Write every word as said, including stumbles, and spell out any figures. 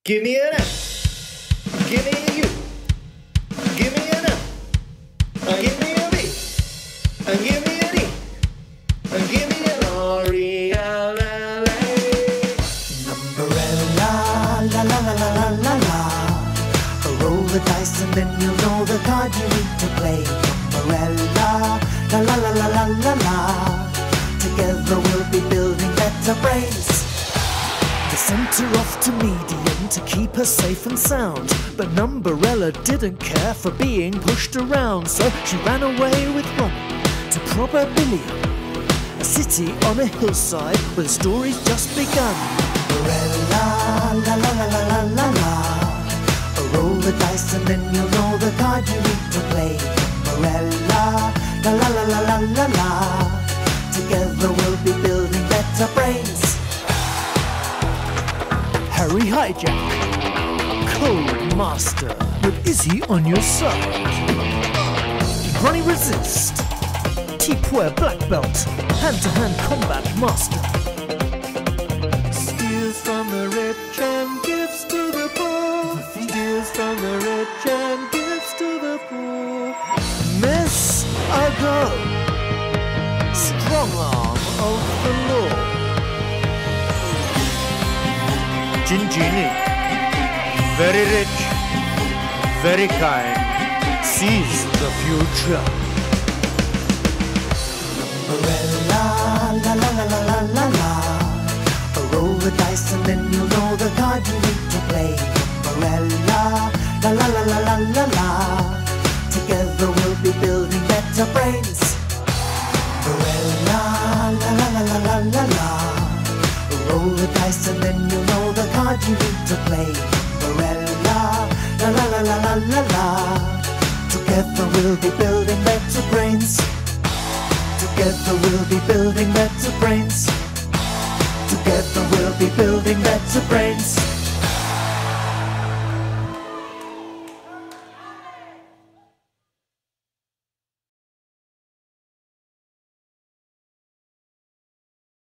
Give me an F. Give me a U. Give me an F. Uh, give me a B. Uh, give me an E. Uh, give me an R E L L A. Numberella, la la la la la la la. Roll the dice and then you'll know the card you need to play. Numberella, la la la la la la la. Together we'll be building better brains. They sent her off to medium to keep her safe and sound, but Numberella didn't care for being pushed around, so she ran away with Ronnie to Probabilia, a city on a hillside where the story's just begun. Numberella, la la la la la la la. Roll the dice and then you'll know the card you need to play. Numberella, la la la la la la la. Together we'll be building better brains. Harry Hijack, Cold Master, but is he on your side? Ronnie Resist, T-Puer Black Belt, hand-to-hand combat master. Steals from the rich and gives to the poor. Steals from the rich and gives to the poor. Miss Ago, strong arm of the law. Ginjini, very rich, very kind, sees the future. Numberella, la la la la la la la. Roll the dice and then you'll know the card you need to play. Numberella, la la la la la la la. Together we'll be building better brains. Numberella, la la la la la la la. Roll the dice and then you'll know the card you need to play. Numberella, la la la la la la la. Together we'll be building better brains. Together we'll be building better brains. Together we'll be building better brains.